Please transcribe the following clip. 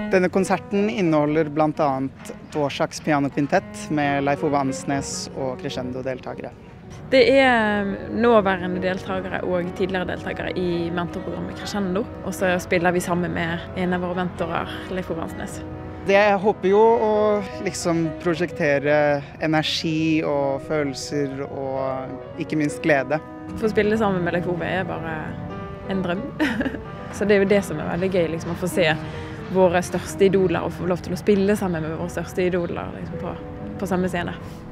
Denne konserten inneholder blant annet Dvořáks pianokvintett med Leif Ove Andsnes og crescendo-deltakere. Det nåværende deltakere og tidligere deltakere i mentorprogrammet Crescendo, og så spiller vi sammen med en av våre mentorer, Leif Ove Andsnes. Jeg håper jo å liksom prosjektere energi og følelser og ikke minst glede. For å spille sammen med Leif Ove bare en drøm. Så det jo det som veldig gøy, liksom, å få se våre største idoler og få lov til å spille sammen med våre største idoler liksom, på samme scene.